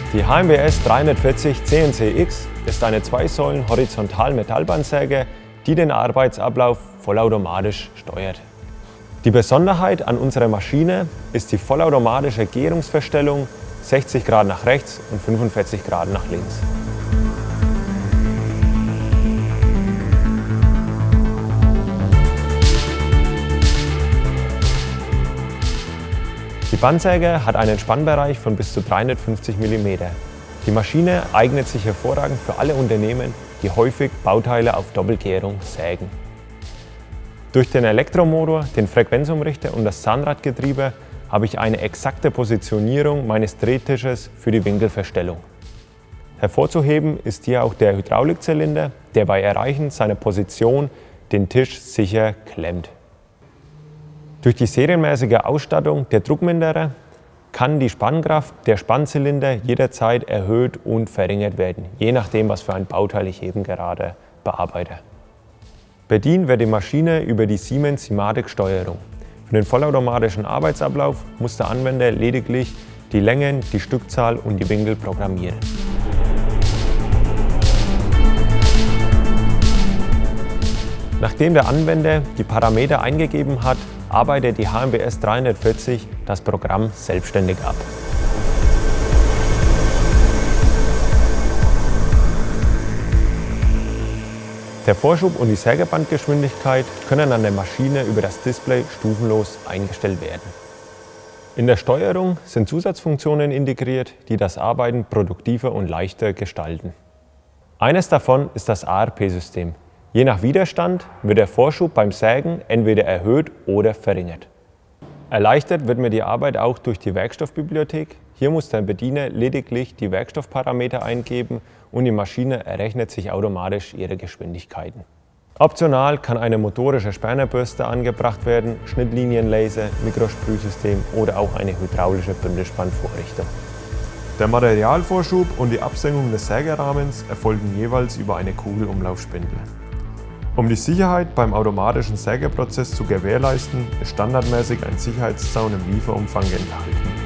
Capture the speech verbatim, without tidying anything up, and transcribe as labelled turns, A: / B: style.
A: Die H M W S dreihundertvierzig C N C X ist eine Zwei-Säulen-Horizontal-Metallbahnsäge, die den Arbeitsablauf vollautomatisch steuert. Die Besonderheit an unserer Maschine ist die vollautomatische Gärungsverstellung sechzig Grad nach rechts und fünfundvierzig Grad nach links. Die Bandsäge hat einen Spannbereich von bis zu dreihundertfünfzig Millimeter. Die Maschine eignet sich hervorragend für alle Unternehmen, die häufig Bauteile auf Doppelgärung sägen. Durch den Elektromotor, den Frequenzumrichter und das Zahnradgetriebe habe ich eine exakte Positionierung meines Drehtisches für die Winkelverstellung. Hervorzuheben ist hier auch der Hydraulikzylinder, der bei Erreichen seiner Position den Tisch sicher klemmt. Durch die serienmäßige Ausstattung der Druckminderer kann die Spannkraft der Spannzylinder jederzeit erhöht und verringert werden, je nachdem, was für ein Bauteil ich eben gerade bearbeite. Bedient wird die Maschine über die Siemens Simatic-Steuerung. Für den vollautomatischen Arbeitsablauf muss der Anwender lediglich die Längen, die Stückzahl und die Winkel programmieren. Nachdem der Anwender die Parameter eingegeben hat, arbeitet die H M W S dreihundertvierzig das Programm selbstständig ab. Der Vorschub und die Sägebandgeschwindigkeit können an der Maschine über das Display stufenlos eingestellt werden. In der Steuerung sind Zusatzfunktionen integriert, die das Arbeiten produktiver und leichter gestalten. Eines davon ist das A R P-System. Je nach Widerstand wird der Vorschub beim Sägen entweder erhöht oder verringert. Erleichtert wird mir die Arbeit auch durch die Werkstoffbibliothek. Hier muss der Bediener lediglich die Werkstoffparameter eingeben und die Maschine errechnet sich automatisch ihre Geschwindigkeiten. Optional kann eine motorische Spernerbürste angebracht werden, Schnittlinienlaser, Mikrosprühsystem oder auch eine hydraulische Bündelspannvorrichtung. Der Materialvorschub und die Absenkung des Sägerahmens erfolgen jeweils über eine Kugelumlaufspindel. Um die Sicherheit beim automatischen Sägeprozess zu gewährleisten, ist standardmäßig ein Sicherheitszaun im Lieferumfang enthalten.